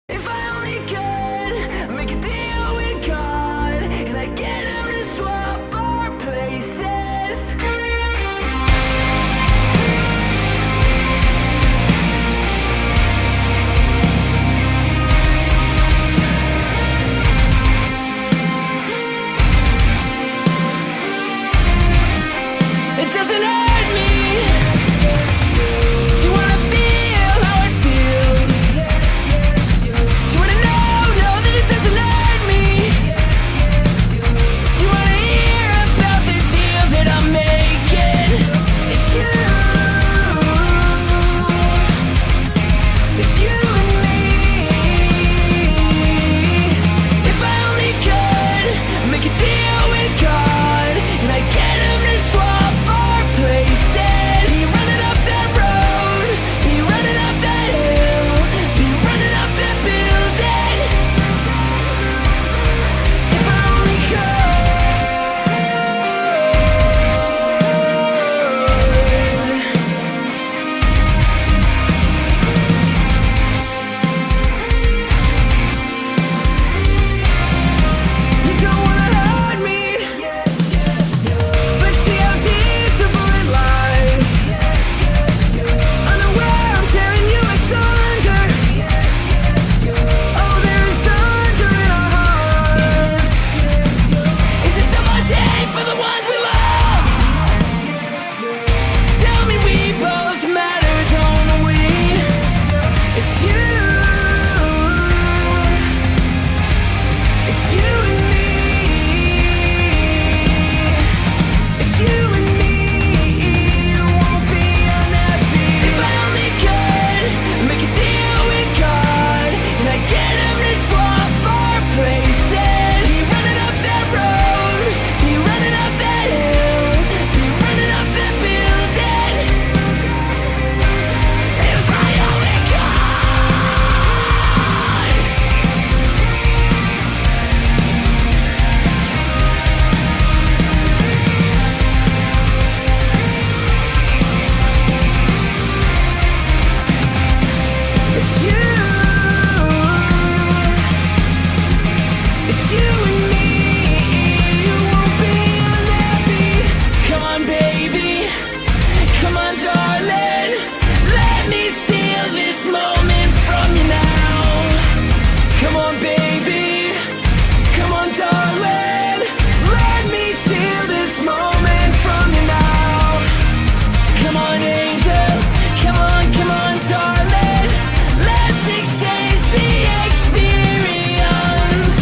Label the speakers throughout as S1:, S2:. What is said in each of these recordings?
S1: If I only could make a deal with God, and I get him to swap our places. It doesn't hurt me to wanna feel how it feels, to wanna know that it doesn't hurt me, to wanna hear about the deals that I'm making. It's you and me. If I only could make a deal with God, and I get him to swap our places. Be running up that road, be running up that hill, be running up that building. If I only could. You don't wanna hurt me, but see how deep the bullet lies. Unaware I'm tearing you asunder. Oh, there is thunder in our hearts. Is there so much hate for the ones we love? Tell me we both matter, don't we? It's you and me. It's you and me. You won't be unhappy. If I only could make a deal with God, and I get him to swap our places. Be running up that road, be running up that hill, be running up that building. If I only could. It's you and me. You won't be unhappy. Come on, baby. Come on, darling. Let me steal this moment from you now. Come on, baby. Come on, darling. Let me steal this moment from you now. Come on, angel. Come on, darling. Let's exchange the experience.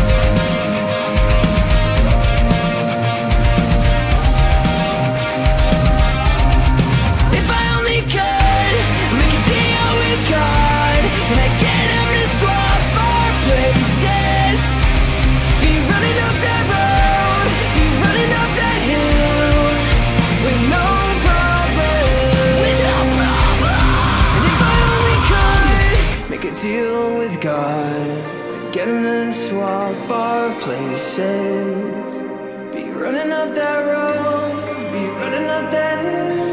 S1: If I only could make a deal with God, and I get him to swap our places. Be running up that road, be running up that hill, with no problem. And if I only could make a deal with God, get him to swap our places. Be running up that road, be running up that hill.